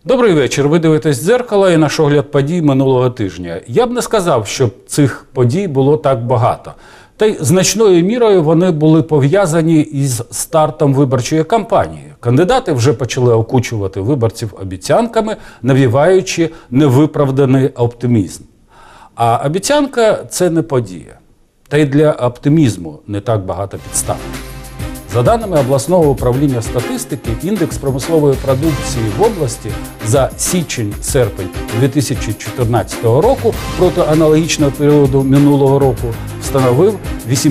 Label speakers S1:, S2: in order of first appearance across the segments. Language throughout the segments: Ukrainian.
S1: Добрий вечір. Ви дивитесь «Дзеркало» і наш огляд подій минулого тижня. Я б не сказав, що цих подій було так багато. Та й значною мірою вони були пов'язані із стартом виборчої кампанії. Кандидати вже почали окучувати виборців обіцянками, навіваючи невиправданий оптимізм. А обіцянка – це не подія. Та й для оптимізму не так багато підстав. За даними обласного управління статистики, індекс промислової продукції в області за січень-серпень 2014 року проти аналогічного періоду минулого року становив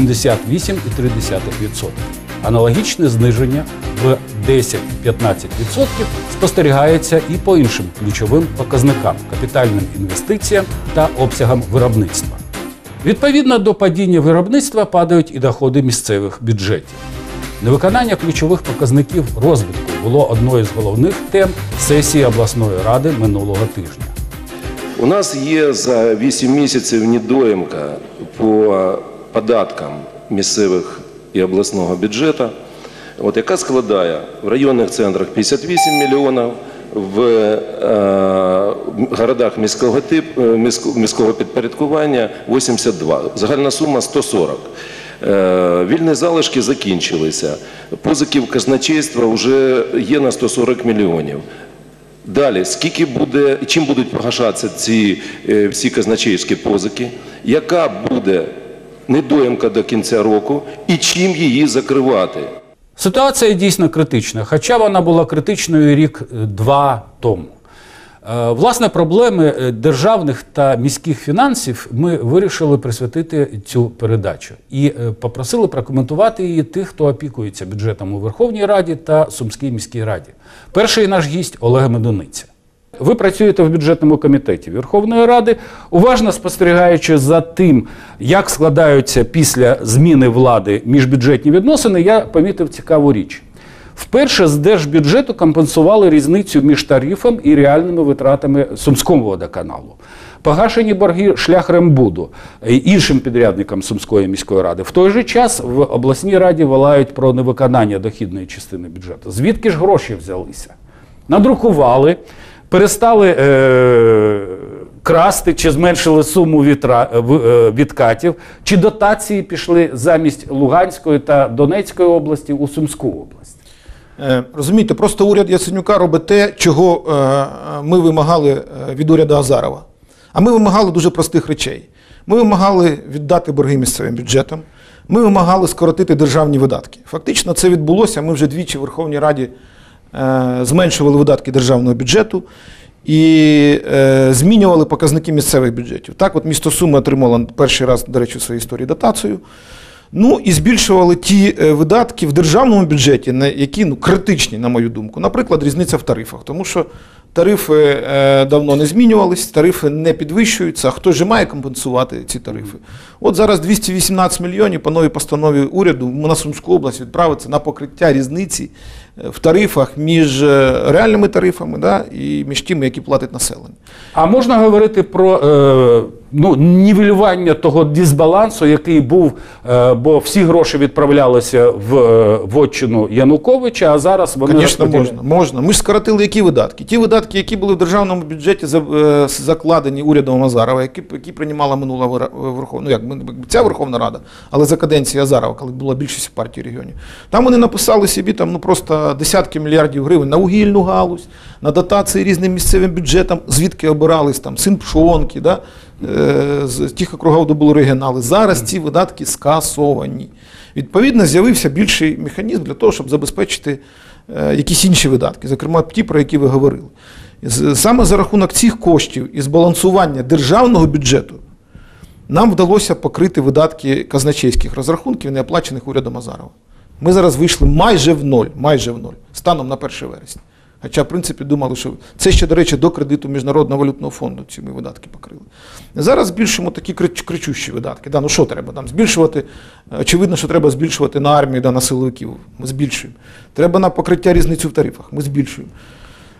S1: 88,3%. Аналогічне зниження в 10-15% спостерігається і по іншим ключовим показникам – капітальним інвестиціям та обсягам виробництва. Відповідно до падіння виробництва падають і доходи місцевих бюджетів. Невиконання ключових показників розвитку було одною з головних тем сесії обласної ради минулого тижня.
S2: У нас є за 8 місяців недоїмка по податкам місцевих і обласного бюджету, яка складає в районних центрах 58 мільйонів, в городах міського підпорядкування 82, загальна сума 140. Вільні залишки закінчилися, позики в казначейства вже є на 140 мільйонів. Далі, чим будуть погашатися ці всі казначейські позики, яка буде недоїмка до кінця року і чим її закривати?
S1: Ситуація дійсно критична, хоча вона була критичною рік-два тому. Власне, проблеми державних та міських фінансів ми вирішили присвятити цю передачу. І попросили прокоментувати її тих, хто опікується бюджетом у Верховній Раді та Сумській міській раді. Перший наш гість – Олег Медуниця. Ви працюєте в бюджетному комітеті Верховної Ради, уважно спостерігаючи за тим, як складаються після зміни влади міжбюджетні відносини, я помітив цікаву річ. Вперше з держбюджету компенсували різницю між тарифом і реальними витратами Сумського водоканалу. Погашені борги Шляхрембуду, іншим підрядникам Сумської міської ради. В той же час в обласній раді волають про невиконання дохідної частини бюджету. Звідки ж гроші взялися? Надрукували, перестали красти чи зменшили суму відкатів, чи дотації пішли замість Луганської та Донецької області у Сумську область.
S3: Розумієте, просто уряд Яценюка робить те, чого ми вимагали від уряду Азарова. А ми вимагали дуже простих речей. Ми вимагали віддати борги місцевим бюджетам, ми вимагали скоротити державні видатки. Фактично це відбулося, ми вже двічі в Верховній Раді зменшували видатки державного бюджету і змінювали показники місцевих бюджетів. Так от місто Суми отримало перший раз, до речі, в своїй історії дотацію. Ну і збільшували ті видатки в державному бюджеті, які критичні, на мою думку. Наприклад, різниця в тарифах. Тому що тарифи давно не змінювались, тарифи не підвищуються, а хто ж має компенсувати ці тарифи? От зараз 218 мільйонів по новій постанові уряду на Сумську область відправиться на покриття різниці в тарифах між реальними тарифами і між тими, які платить населення.
S1: А можна говорити про нівелювання того дисбалансу, який був, бо всі гроші відправлялися в вотчину Януковича, а зараз вони
S3: розподіляють? Можна. Ми ж скоротили які видатки? Ті видатки, які були в державному бюджеті закладені урядом Азарова, які приймала минула ця Верховна Рада, але за каденції Азарова, коли була більшість в партії регіонів. Там вони написали собі просто десятки мільярдів гривень на вугільну галузь, на дотації різним місцевим бюджетам, звідки обирались син Пшонки, з тих округів, де були регіонали. Зараз ці видатки скасовані. Відповідно, з'явився більший механізм для того, щоб забезпечити якісь інші видатки, зокрема ті, про які ви говорили. Саме за рахунок цих коштів і збалансування державного бюджету нам вдалося покрити видатки казначейських розрахунків, не оплачених урядом Азарова. Ми зараз вийшли майже в ноль, станом на 1 вересня. Хоча, в принципі, думали, що це ще, до речі, до кредиту Міжнародного валютного фонду ці ми видатки покрили. Зараз збільшуємо такі кричущі видатки. Що треба? Збільшувати, очевидно, що треба збільшувати на армію, на силовиків. Ми збільшуємо. Треба на покриття різницю в тарифах. Ми збільшуємо.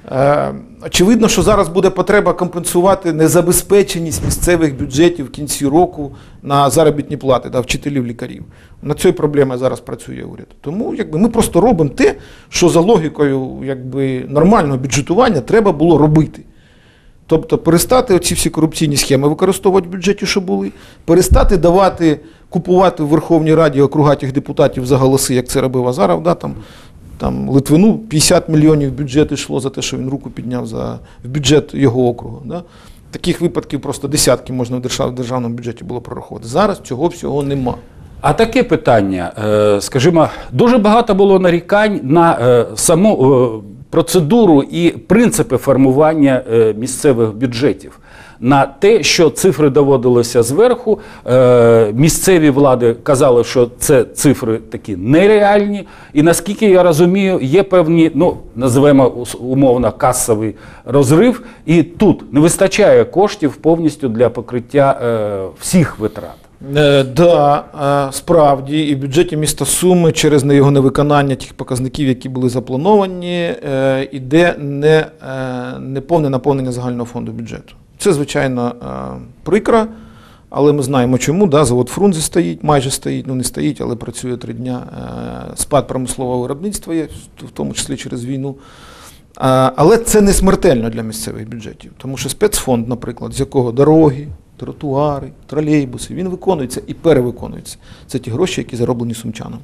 S3: Очевидно, що зараз буде потреба компенсувати незабезпеченість місцевих бюджетів в кінці року на заробітні плати, да, вчителів, лікарів. Над цією проблемою зараз працює уряд. Тому ми просто робимо те, що за логікою нормального бюджетування треба було робити. Тобто перестати оці всі корупційні схеми використовувати в бюджеті, що були, перестати купувати в Верховній Раді округатих депутатів за голоси, як це робив Азаров, да, там Литвину 50 мільйонів бюджет йшло за те, що він руку підняв в бюджет його округу. Да. Таких випадків просто десятки можна в державному бюджеті було прорахувати. Зараз цього всього нема.
S1: А таке питання, скажімо, дуже багато було нарікань на саму процедуру і принципи формування місцевих бюджетів. На те, що цифри доводилися зверху, місцеві влади казали, що це цифри такі нереальні. І наскільки я розумію, є певні, називаємо умовно, касовий розрив. І тут не вистачає коштів повністю для покриття всіх витрат.
S3: Да, справді, і в бюджеті міста Суми через його невиконання тих показників, які були заплановані, іде неповне наповнення загального фонду бюджету. Це, звичайно, прикро, але ми знаємо чому. Да, завод Фрунзе стоїть, майже стоїть, не стоїть, але працює 3 дня. Спад промислового виробництва є, в тому числі через війну. Але це не смертельно для місцевих бюджетів, тому що спецфонд, наприклад, з якого дороги, тротуари, тролейбуси, він виконується і перевиконується. Це ті гроші, які зароблені сумчанами.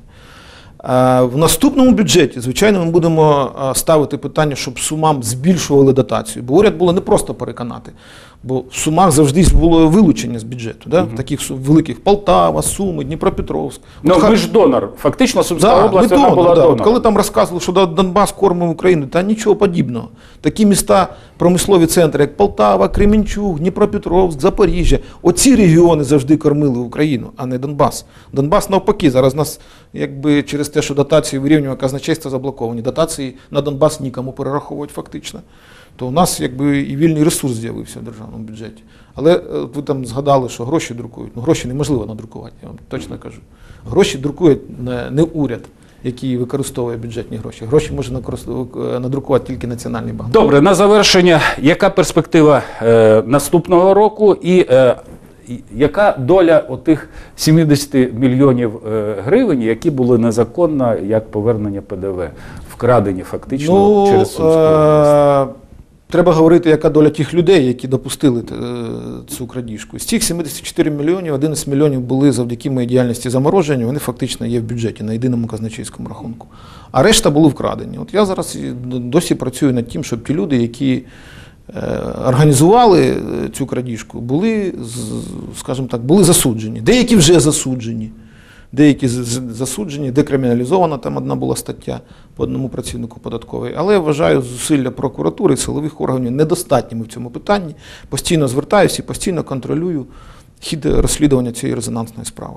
S3: В наступному бюджеті, звичайно, ми будемо ставити питання, щоб Сумам збільшували дотацію. Бо уряд було не просто переконати, бо в Сумах завжди було вилучення з бюджету. Да? Таких великих Полтава, Суми, Дніпропетровськ.
S1: Ви ж донор. Фактично Сумська область вона була донором.
S3: Коли там розказували, що Донбас кормив Україну, та нічого подібного. Такі міста, промислові центри, як Полтава, Кременчуг, Дніпропетровськ, Запоріжжя. Оці регіони завжди кормили Україну, а не Донбас. Донбас навпаки. Зараз нас через те, що дотації вирівнювання казначейства заблоковані, дотації на Донбас нікому перераховувати фактично, то у нас і вільний ресурс з'явився в державному бюджеті. Але ви там згадали, що гроші друкують. Гроші неможливо надрукувати, я вам точно кажу. Гроші друкує не уряд, який використовує бюджетні гроші. Гроші може надрукувати тільки Національний банк.
S1: Добре, на завершення, яка перспектива наступного року і яка доля отих 70 мільйонів гривень, які були незаконно, як повернення ПДВ, вкрадені фактично через Сумську область?
S3: Треба говорити, яка доля тих людей, які допустили цю крадіжку. З цих 74 мільйонів, 11 мільйонів були завдяки моїй діяльності заморожені, вони фактично є в бюджеті на єдиному казначейському рахунку. А решта були вкрадені. От я зараз досі працюю над тим, щоб ті люди, які організували цю крадіжку, були, скажімо так, були засуджені. Деякі вже засуджені. Деякі засуджені, декриміналізована, там одна була стаття по одному працівнику податкової. Але я вважаю зусилля прокуратури і силових органів недостатніми в цьому питанні. Постійно звертаюся і постійно контролюю хід розслідування цієї резонансної справи.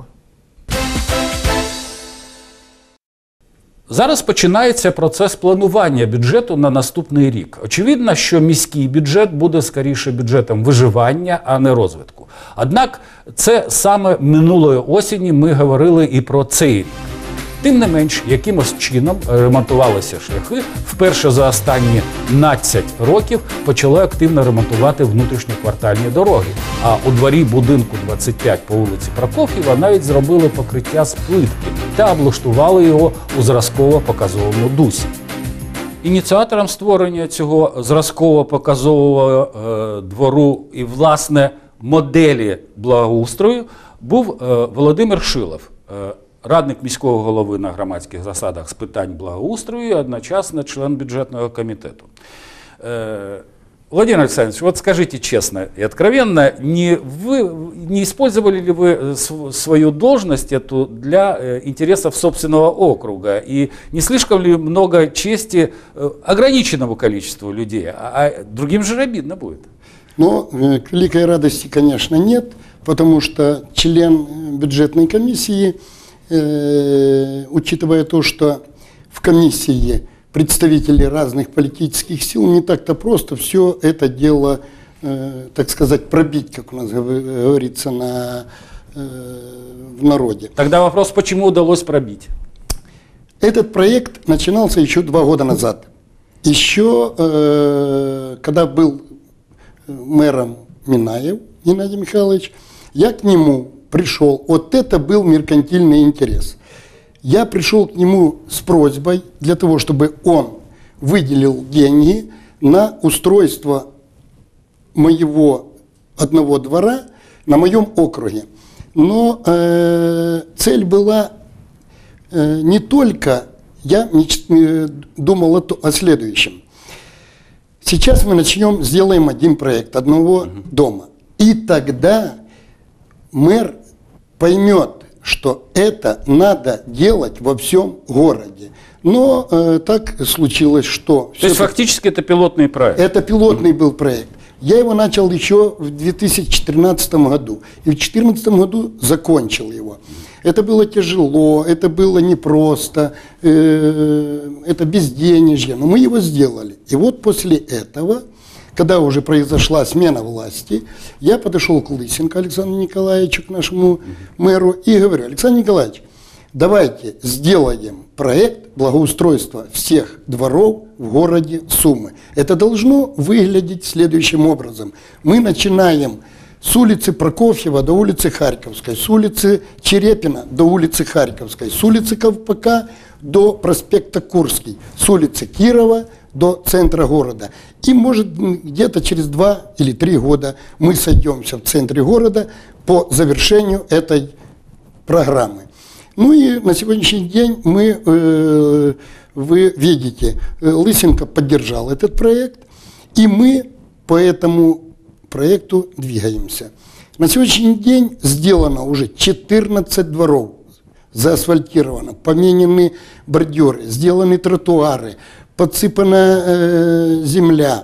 S1: Зараз починається процес планування бюджету на наступний рік. Очевидно, що міський бюджет буде скоріше бюджетом виживання, а не розвитку. Однак це саме минулої осені ми говорили і про цей рік. Тим не менш, якимось чином ремонтувалися шляхи. Вперше за останні 15 років почали активно ремонтувати внутрішньоквартальні дороги. А у дворі будинку 25 по вулиці Прокоф'єва навіть зробили покриття з плитки та облаштували його у зразково-показовому дусі. Ініціатором створення цього зразково-показового двору і, власне, моделі благоустрою був Володимир Шилов, радник міського голови на громадських засадах з питань благоустрою і одночасно член бюджетного комітету. Владимир Александрович, вот скажите честно и откровенно, не использовали ли вы свою должность эту для интересов собственного округа? И не слишком ли много чести ограниченному количеству людей? А другим же обидно будет.
S4: Но к великой радости, конечно, нет, потому что член бюджетной комиссии, учитывая то, что в комиссии представители разных политических сил, не так-то просто все это дело, так сказать, пробить, как у нас говорится в народе.
S1: Тогда вопрос, почему удалось пробить?
S4: Этот проект начинался еще 2 года назад. Еще, когда был мэром Минаев Геннадий Михайлович, я к нему пришел. Вот это был меркантильный интерес. Я пришел к нему с просьбой для того, чтобы он выделил деньги на устройство моего одного двора на моем округе. Но цель была не только, я думал о следующем. Сейчас мы сделаем один проект одного дома. И тогда мэр поймет, что это надо делать во всем городе. Но так случилось, что...
S1: То есть фактически это пилотный проект?
S4: Это пилотный был проект. Я его начал еще в 2014 году. И в 2014 году закончил его. Это было тяжело, это было непросто, это безденежье, но мы его сделали. И вот после этого, когда уже произошла смена власти, я подошел к Лысенко Александру Николаевичу, к нашему мэру, и говорю: Александр Николаевич, давайте сделаем проект благоустройства всех дворов в городе Сумы. Это должно выглядеть следующим образом. Мы начинаем с улицы Прокофьева до улицы Харьковской, с улицы Черепина до улицы Харьковской, с улицы Ковпака до проспекта Курский, с улицы Кирова до центра города. И, может, где-то через 2 или 3 года мы сойдемся в центре города по завершению этой программы. Ну и на сегодняшний день вы видите, Лысенко поддержал этот проект, и мы по этому проекту двигаемся. На сегодняшний день сделано уже 14 дворов, заасфальтировано, поменены бордюры, сделаны тротуары, подсыпана земля.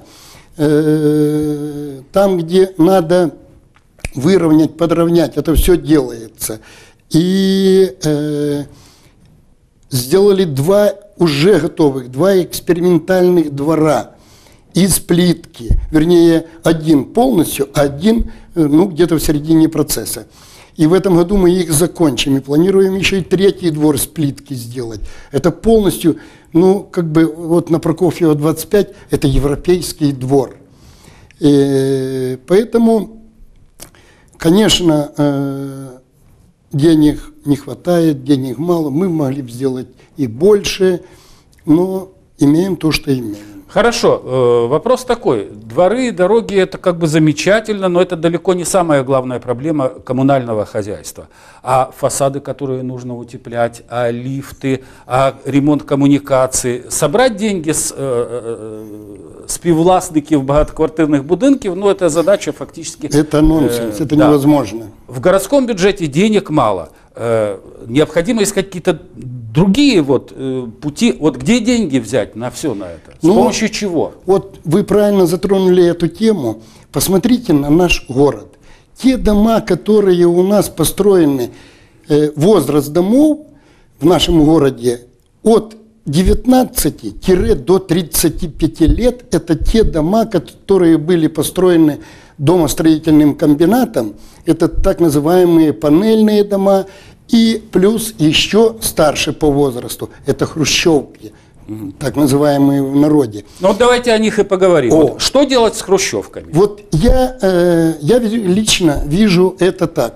S4: Там, где надо выровнять, подровнять, это все делается. И сделали 2 уже готовых, 2 экспериментальных двора из плитки. Вернее, один полностью, один где-то в середине процесса. И в этом году мы их закончим. И планируем еще и 3-й двор с плитки сделать. Это полностью, вот на Прокофьева 25, это европейский двор. И поэтому, конечно, денег не хватает, денег мало, мы могли бы сделать и больше, но имеем то, что имеем.
S1: Хорошо, вопрос такой. Дворы и дороги – это как бы замечательно, но это далеко не самая главная проблема коммунального хозяйства. А фасады, которые нужно утеплять, а лифты, а ремонт коммуникаций. Собрать деньги с співвласників багатоквартирних будинків, это задача фактически…
S4: Это нонсенс, это невозможно.
S1: В городском бюджете денег мало. Необходимо искать какие-то другие пути. Где деньги взять на все на это? С помощью чего?
S4: Вот вы правильно затронули эту тему. Посмотрите на наш город. Те дома, которые у нас построены, возраст домов в нашем городе от 19 до 35 лет, это те дома, которые были построены домостроительным комбинатом. Это так называемые панельные дома. И плюс еще старше по возрасту, это хрущевки, так называемые в народе.
S1: Давайте о них и поговорим. Что делать с хрущевками?
S4: Я лично вижу это так.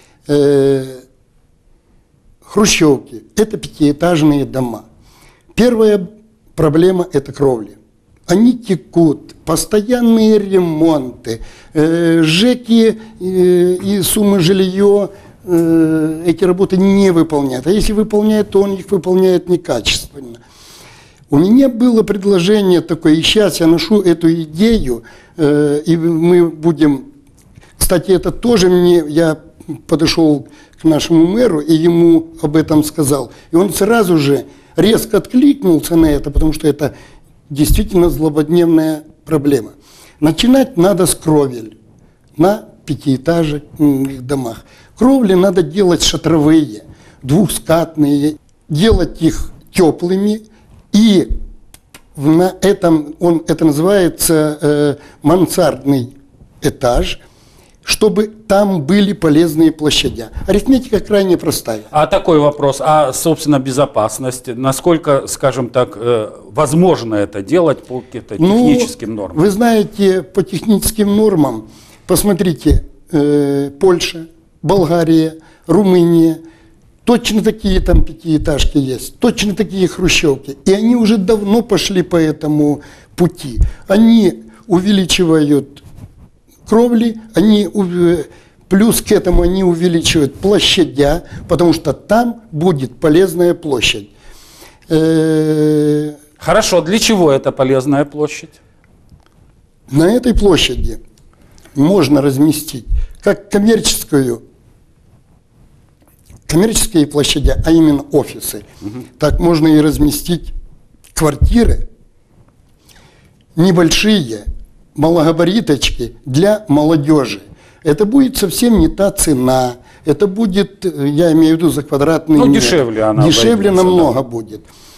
S4: Хрущевки – это 5-этажные дома. Первая проблема – это кровли. Они текут, постоянные ремонты, ЖЭКи и Сумы жилье эти работы не выполняют. А если выполняют, то он их выполняет некачественно. У меня было предложение такое, и сейчас я ношу эту идею, и мы будем… Кстати, это тоже я подошел к нашему мэру и ему об этом сказал. И он сразу же резко откликнулся на это, потому что это действительно злободневная проблема. Начинать надо с кровель на 5-этажных домах. Кровли надо делать шатровые, двухскатные, делать их теплыми. И на этом, это называется мансардный этаж, чтобы там были полезные площадя. Арифметика крайне простая.
S1: А такой вопрос, а, собственно, безопасность, насколько, скажем так, возможно это делать по каким-то техническим нормам?
S4: Вы знаете, по техническим нормам, посмотрите, Польша, Болгария, Румыния, точно такие там пятиэтажки есть, точно такие хрущевки. И они уже давно пошли по этому пути. Они увеличивают кровли, плюс к этому они увеличивают площадя, потому что там будет полезная площадь.
S1: Хорошо, для чего это полезная площадь?
S4: На этой площади можно разместить как коммерческие площади, а именно офисы. Так можно и разместить квартиры небольшие, малогабариточки для молодежи. Это будет совсем не та цена. Это будет, я имею в виду, за квадратный метр.
S1: Дешевле она
S4: дешевле
S1: обойдется,
S4: намного
S1: да.
S4: будет.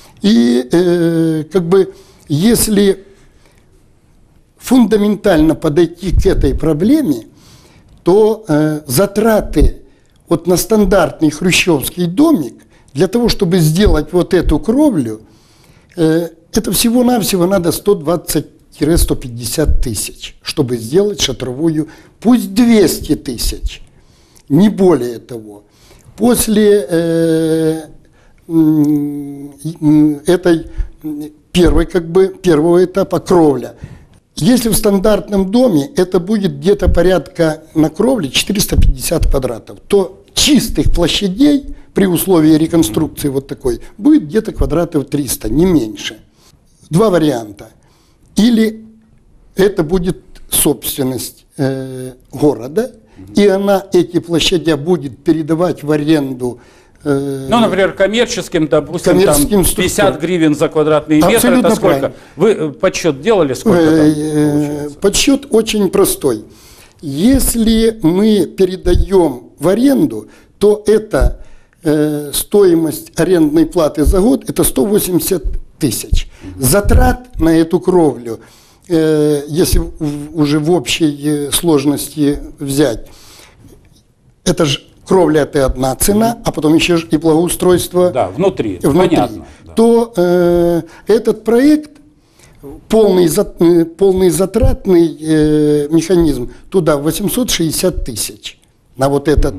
S4: И как бы если фундаментально подойти к этой проблеме, то затраты вот на стандартный хрущевский домик, для того, чтобы сделать вот эту кровлю, это всего-навсего надо 120-150 тысяч, чтобы сделать шатровую, пусть 200 тысяч, не более того. После этой первого этапа кровля, если в стандартном доме это будет где-то порядка на кровле 450 квадратов, то чистых площадей при условии реконструкции вот такой будет где-то квадратов 300, не меньше. Два варианта. Или это будет собственность города, и она эти площадя будет передавать в аренду.
S1: Ну, например, коммерческим, допустим,
S4: коммерческим
S1: там 50 гривен за квадратный метр.
S4: Абсолютно
S1: это сколько?
S4: правильно.
S1: Вы подсчет делали, сколько там получается?
S4: Подсчет очень простой. Если мы передаем в аренду, то это стоимость арендной платы за год, это 180 тысяч. Затрат на эту кровлю, если уже в общей сложности взять, это же кровля – это одна цена, а потом еще и благоустройство
S1: Да, внутри. Понятно. Да.
S4: То этот проект, полный затратный механизм, туда 860 тысяч на вот этот,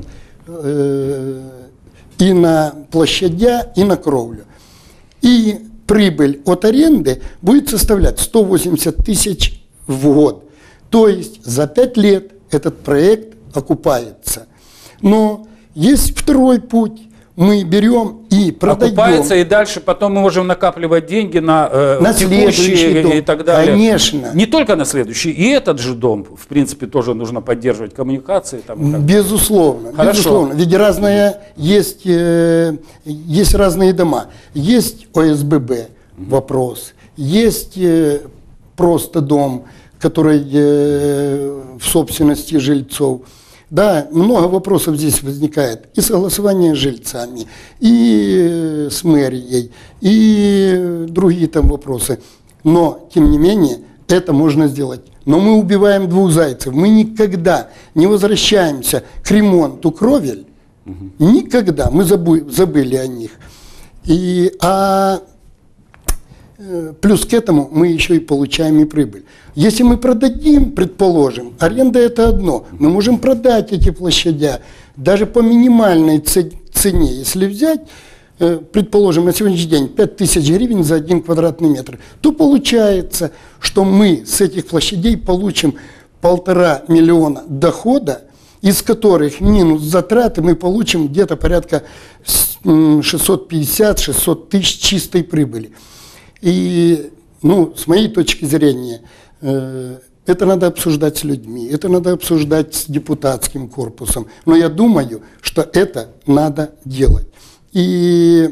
S4: и на площадя, и на кровлю. И прибыль от аренды будет составлять 180 тысяч в год. То есть за 5 лет этот проект окупается. Но есть второй путь. Мы берем и продаем.
S1: Окупается, и дальше потом мы можем накапливать деньги на
S4: следующий дом.
S1: и так далее.
S4: Конечно.
S1: Не только на следующий, и этот же дом, в принципе, тоже нужно поддерживать коммуникации. Там, и так далее.
S4: Безусловно,
S1: Хорошо.
S4: безусловно. Ведь есть разные дома. Есть ОСББ вопрос, есть просто дом, который в собственности жильцов. Да, много вопросов здесь возникает. И согласование с жильцами, и с мэрией, и другие там вопросы. Но, тем не менее, это можно сделать. Но мы убиваем двух зайцев. Мы никогда не возвращаемся к ремонту кровель. Никогда. Мы забыли о них. Плюс к этому мы еще и получаем и прибыль. Если мы продадим, предположим, аренда – это одно. Мы можем продать эти площадя даже по минимальной цене. Если взять, предположим, на сегодняшний день 5000 гривен за 1 квадратный метр, то получается, что мы с этих площадей получим 1,5 миллиона дохода, из которых минус затраты мы получим где-то порядка 650-600 тысяч чистой прибыли. И, с моей точки зрения, это надо обсуждать с людьми, это надо обсуждать с депутатским корпусом. Но я думаю, что это надо делать. И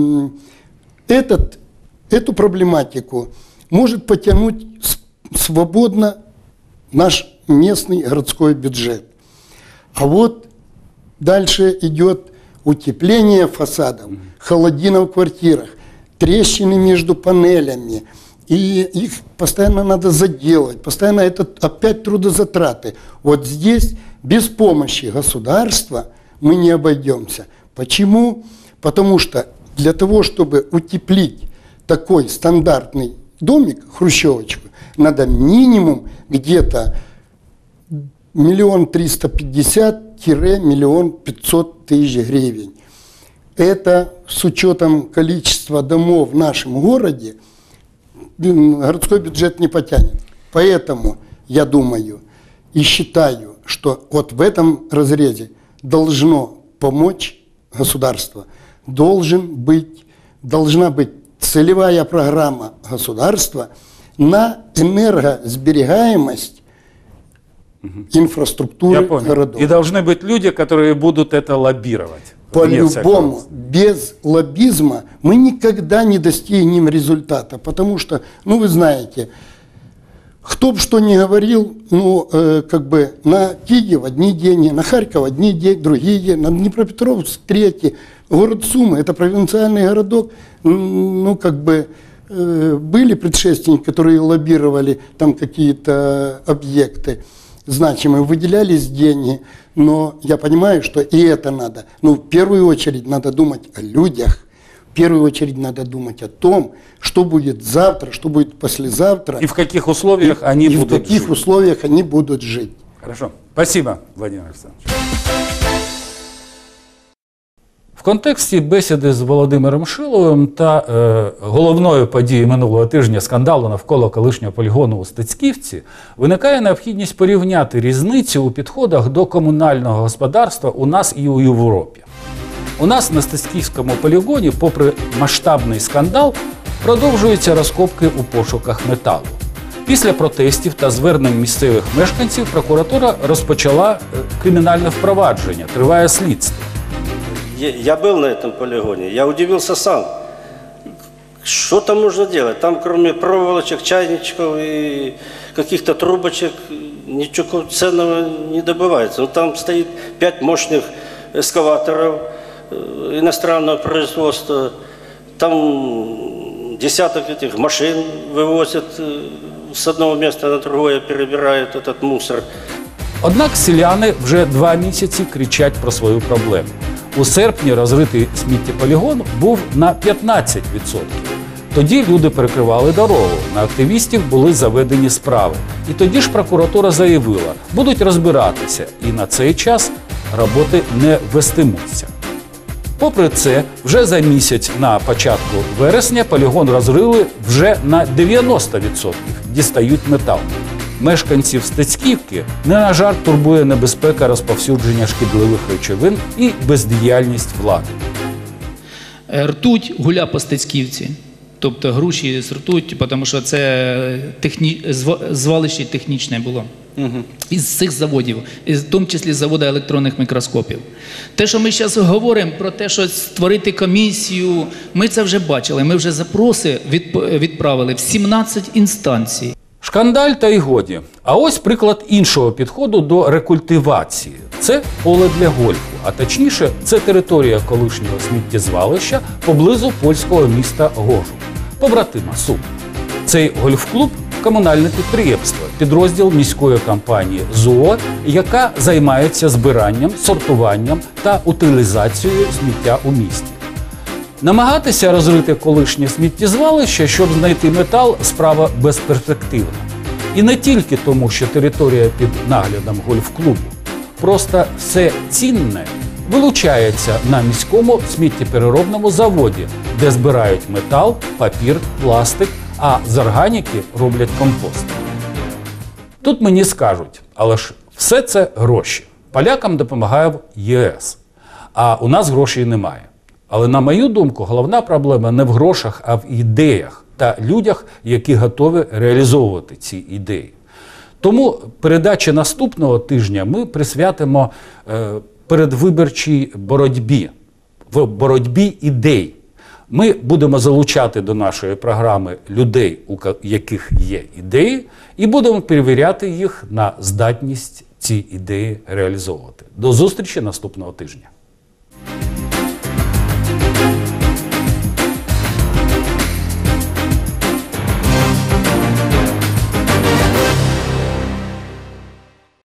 S4: эту проблематику может потянуть свободно наш местный городской бюджет. А вот дальше идет утепление фасадов, холодина в квартирах, трещины между панелями, и их постоянно надо заделать, постоянно это опять трудозатраты. Вот здесь Без помощи государства мы не обойдемся. Почему? Потому что для того, чтобы утеплить такой стандартный домик, хрущевочку, надо минимум где-то 1 350 000 – 1 500 000 гривен. Это с учетом количества домов в нашем городе городской бюджет не потянет. Поэтому я думаю и считаю, что вот в этом разрезе должно помочь государство. Должна быть целевая программа государства на энергосберегаемость инфраструктуры городов.
S1: И должны быть люди, которые будут это лоббировать.
S4: По-любому, без лоббизма мы никогда не достигнем результата, потому что, ну вы знаете, кто бы что ни говорил, ну как бы на Киев одни деньги, на Харьков одни деньги, другие, на Днепропетровск третьи. Город Сумы, это провинциальный городок, ну как бы были предшественники, которые лоббировали там какие-то объекты значимые, выделялись деньги, но я понимаю, что и это надо. Но в первую очередь надо думать о людях, в первую очередь надо думать о том, что будет завтра, что будет послезавтра.
S1: И в каких условиях они будут жить.
S4: И в каких условиях они будут жить.
S1: Хорошо. Спасибо, Владимир Александрович. В контексті бесіди з Володимиром Шиловим та головною подією минулого тижня скандалу навколо колишнього полігону у Стецьківці виникає необхідність порівняти різницю у підходах до комунального господарства у нас і у Європі. У нас на Стецьківському полігоні, попри масштабний скандал, продовжуються розкопки у пошуках металу. Після протестів та звернень місцевих мешканців прокуратура розпочала кримінальне впровадження, триває слідство.
S5: Я был на этом полигоне, я удивился сам. Что там нужно делать? Там кроме проволочек, чайничков и каких-то трубочек ничего ценного не добывается. Но там стоит 5 мощных эскаваторов иностранного производства. Там десяток этих машин вывозят с одного места на другое, перебирают этот мусор.
S1: Однак селяни вже 2 місяці кричать про свою проблему. У серпні розритий сміттєполігон був на 15%. Тоді люди перекривали дорогу, на активістів були заведені справи. І тоді ж прокуратура заявила, будуть розбиратися, і на цей час роботи не вестимуться. Попри це, вже за місяць на початку вересня полігон розрили вже на 90%, дістають метал. Мешканців Стецьківки не на жарт турбує небезпека розповсюдження шкідливих речовин і бездіяльність влади.
S6: Ртуть гуля по Стецьківці, тобто груші з ртуть, тому що це звалище технічне було. Із цих заводів, в тому числі з заводу електронних мікроскопів. Те, що ми зараз говоримо про те, що створити комісію, ми це вже бачили, ми вже запроси відправили в 17 інстанцій.
S1: Шкандаль та й годі. А ось приклад іншого підходу до рекультивації. Це поле для гольфу, а точніше, це територія колишнього сміттєзвалища поблизу польського міста Гожу, побратима Сум. Цей гольф-клуб – комунальне підприємство, підрозділ міської компанії ЗОО, яка займається збиранням, сортуванням та утилізацією сміття у місті. Намагатися розрити колишнє сміттєзвалище, щоб знайти метал – справа безперспективна. І не тільки тому, що територія під наглядом гольф-клубу. Просто все цінне вилучається на міському сміттєпереробному заводі, де збирають метал, папір, пластик, а з органіки роблять компост. Тут мені скажуть, але ж все це гроші. Полякам допомагає ЄС, а у нас грошей немає. Але, на мою думку, головна проблема не в грошах, а в ідеях та людях, які готові реалізовувати ці ідеї. Тому передачі наступного тижня ми присвятимо передвиборчій боротьбі, в боротьбі ідей. Ми будемо залучати до нашої програми людей, у яких є ідеї, і будемо перевіряти їх на здатність ці ідеї реалізовувати. До зустрічі наступного тижня.